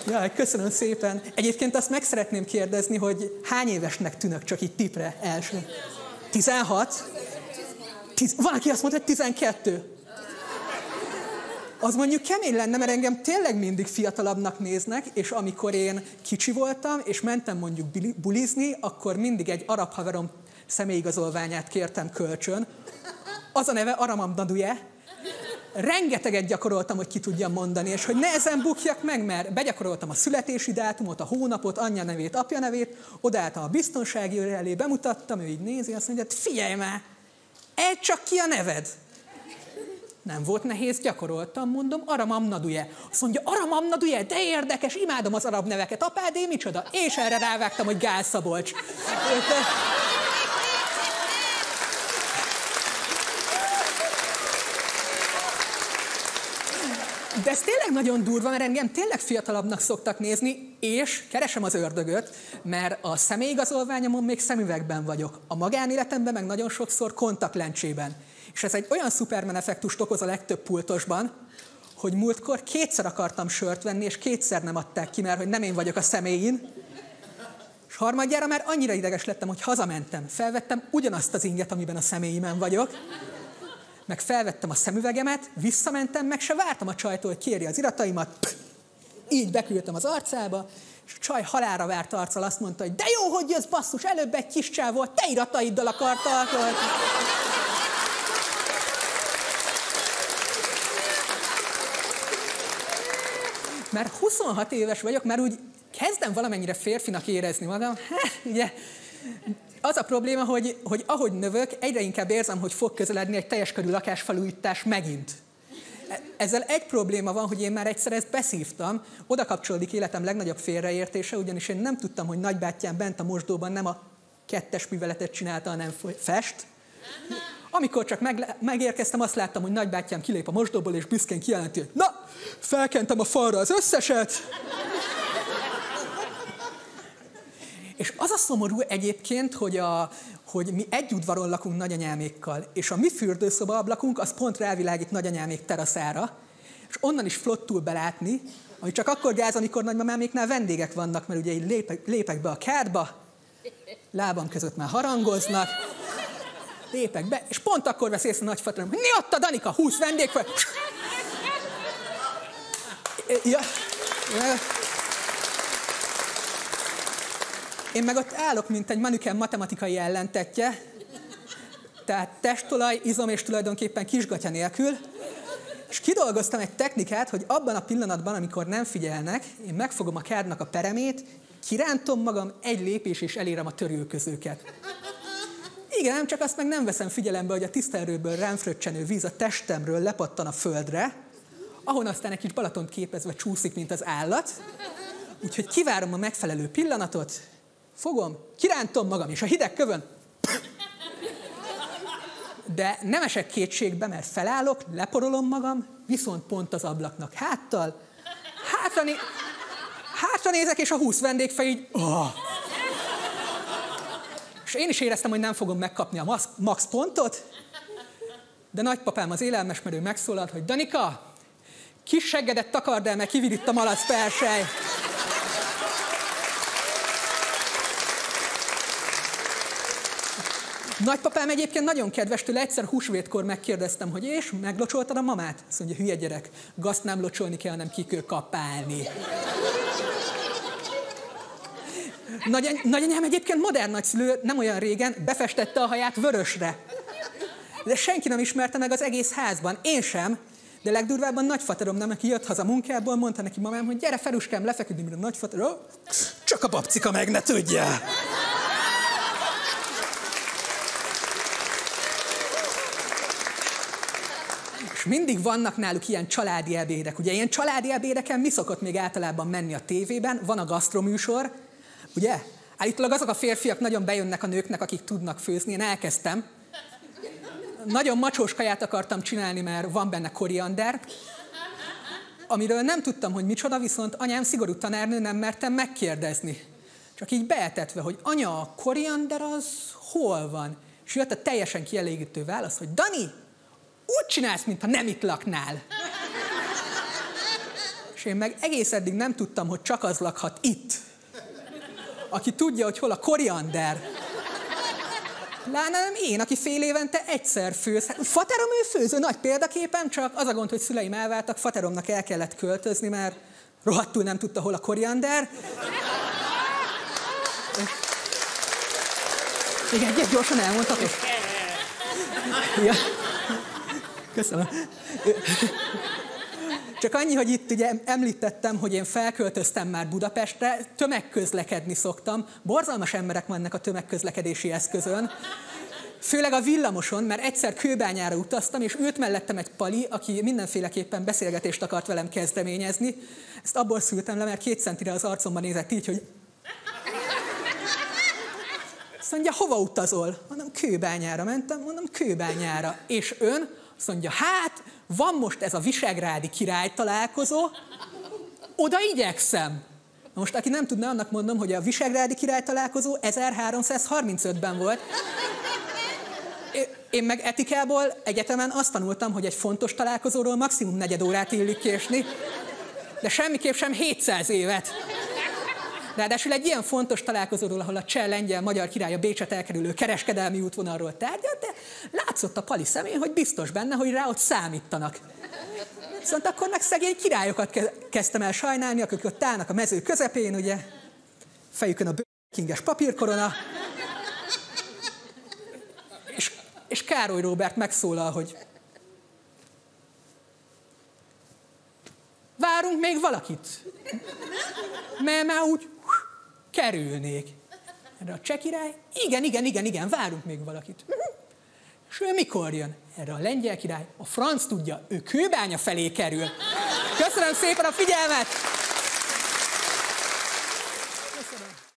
Jaj, köszönöm szépen. Egyébként azt meg szeretném kérdezni, hogy hány évesnek tűnök, csak így tipre első. 16? Van, aki azt mondta, hogy 12. Az mondjuk kemény lenne, mert engem tényleg mindig fiatalabbnak néznek, és amikor én kicsi voltam, és mentem mondjuk bulizni, akkor mindig egy arab haverom személyigazolványát kértem kölcsön. Az a neve Aramam Naduje. Rengeteget gyakoroltam, hogy ki tudjam mondani, és hogy ne ezen bukjak meg, mert begyakoroltam a születési dátumot, a hónapot, anyja nevét, apja nevét, odaálltam a biztonsági őr elé, bemutattam, ő így nézi, azt mondja, figyelj már, ejtsd csak ki a neved. Nem volt nehéz, gyakoroltam, mondom, Aramam Naduje. Azt mondja, Aramam Naduje, de érdekes, imádom az arab neveket, apádé, micsoda? És erre rávágtam, hogy Gál Szabolcs. De ez tényleg nagyon durva, mert engem tényleg fiatalabbnak szoktak nézni, és keresem az ördögöt, mert a személyigazolványomon még szemüvegben vagyok. A magánéletemben meg nagyon sokszor kontaktlencsében. És ez egy olyan Superman effektust okoz a legtöbb pultosban, hogy múltkor 2-szer akartam sört venni, és 2-szer nem adták ki, mert hogy nem én vagyok a személyin. És harmadjára már annyira ideges lettem, hogy hazamentem. Felvettem ugyanazt az inget, amiben a személyimen vagyok. Meg felvettem a szemüvegemet, visszamentem, meg se vártam a csajtól, hogy kérje az irataimat. Így beküldtem az arcába, és a csaj halálra várt arccal azt mondta, hogy de jó, hogy jössz, basszus, előbb egy kis csáv volt, te irataiddal akarta alkotni. Mert 26 éves vagyok, már úgy kezdem valamennyire férfinak érezni magam. Ugye, az a probléma, hogy ahogy növök, egyre inkább érzem, hogy fog közeledni egy teljes körű lakásfelújítás megint. Ezzel egy probléma van, hogy én már egyszer ezt beszívtam, oda kapcsolódik életem legnagyobb félreértése, ugyanis én nem tudtam, hogy nagybátyám bent a mosdóban nem a 2-es műveletet csinálta, hanem fest. Amikor csak megérkeztem, azt láttam, hogy nagybátyám kilép a mosdóból, és büszkén kijelenti, hogy na, felkentem a falra az összeset. És az a szomorú egyébként, hogy mi egy udvaron lakunk nagyanyámékkal, és a mi fürdőszoba ablakunk az pont rávilágít nagyanyámék teraszára, és onnan is flottul belátni, ami csak akkor gáz, amikor nagymamáméknál vendégek vannak, mert ugye így lépek be a kádba, lábam között már harangoznak, lépek be, és pont akkor vesz észre nagyfaterom, hogy mi ott a Danika, 20 vendég fel. Ja. Én meg ott állok, mint egy manüken matematikai ellentetje, tehát testolaj, izom és tulajdonképpen kisgatya nélkül, és kidolgoztam egy technikát, hogy abban a pillanatban, amikor nem figyelnek, én megfogom a kádnak a peremét, kirántom magam, egy lépés és elérem a törülközőket. Igen, csak azt meg nem veszem figyelembe, hogy a tiszta erőből rám fröccsenő víz a testemről lepattan a földre, ahon aztán egy kis Balatont képezve csúszik, mint az állat. Úgyhogy kivárom a megfelelő pillanatot, fogom, kirántom magam, és a hideg kövön. De nem esek kétségbe, mert felállok, leporolom magam, viszont pont az ablaknak háttal. Hátra nézek, és a 20 vendégfej így... Oh. És én is éreztem, hogy nem fogom megkapni a max pontot, de nagypapám az élelmesmerő megszólalt, hogy Danika, kis seggedet takard el, mert kivitt itt a malac persely. Nagypapám egyébként nagyon kedves, tőle egyszer húsvétkor megkérdeztem, hogy és meglocsoltad a mamát? Azt mondja, hülye gyerek, gazt nem locsolni kell, hanem ki kell kapálni. Nagyanyám egyébként modern nagyszülő, nem olyan régen befestette a haját vörösre. De senki nem ismerte meg az egész házban, én sem. De legdurvábban nagyfaterom nem, aki jött haza munkából, mondta neki mamám, hogy gyere Feruskám, lefeküdni, mint a nagyfaterom. Csak a babcika meg ne tudja. És mindig vannak náluk ilyen családi ebédek. Ugye ilyen családi ebédeken mi szokott még általában menni a tévében? Van a gasztroműsor, ugye? Állítólag azok a férfiak nagyon bejönnek a nőknek, akik tudnak főzni. Én elkezdtem. Nagyon macsós kaját akartam csinálni, mert van benne koriander, amiről nem tudtam, hogy micsoda, viszont anyám szigorú tanárnő, nem mertem megkérdezni. Csak így beetetve, hogy anya, a koriander az hol van? És jött a teljesen kielégítő válasz, hogy Dani, úgy csinálsz, mintha nem itt laknál. És én meg egész eddig nem tudtam, hogy csak az lakhat itt, aki tudja, hogy hol a koriander. Pláne nem én, aki fél évente egyszer főz. Faterom ő főző, nagy példaképpen, csak az a gond, hogy szüleim elváltak, fateromnak el kellett költözni, mert rohadtul nem tudta, hol a koriander. Igen, gyorsan elmondhatok. Ja. Köszönöm. Csak annyi, hogy itt ugye említettem, hogy én felköltöztem már Budapestre, tömegközlekedni szoktam. Borzalmas emberek vannak a tömegközlekedési eszközön. Főleg a villamoson, mert egyszer Kőbányára utaztam, és ült mellettem egy pali, aki mindenféleképpen beszélgetést akart velem kezdeményezni. Ezt abból szültem le, mert 2 centire az arcomban nézett így, hogy... Azt mondja, hova utazol? Mondom, Kőbányára mentem, mondom, Kőbányára. És ön? Azt mondja, hát, van most ez a visegrádi királytalálkozó, oda igyekszem. Most, aki nem tudna, annak mondom, hogy a visegrádi királytalálkozó 1335-ben volt. Én meg etikából egyetemen azt tanultam, hogy egy fontos találkozóról maximum 4 órát illik késni, de semmiképp sem 700 évet. Ráadásul egy ilyen fontos találkozóról, ahol a cseh, lengyel, magyar király a Bécset elkerülő kereskedelmi útvonalról tárgyalt, de látszott a pali szemén, hogy biztos benne, hogy rá ott számítanak. Viszont akkor meg szegény királyokat kezdtem el sajnálni, akik ott állnak a mező közepén, ugye, fejükön a kinges papírkorona, és Károly Róbert megszólal, hogy várunk még valakit, mert már úgy kerülnék. Erre a cseh király, igen, várunk még valakit. És ő mikor jön? Erre a lengyel király, a franc tudja, ő Kőbánya felé kerül. Köszönöm szépen a figyelmet! Köszönöm.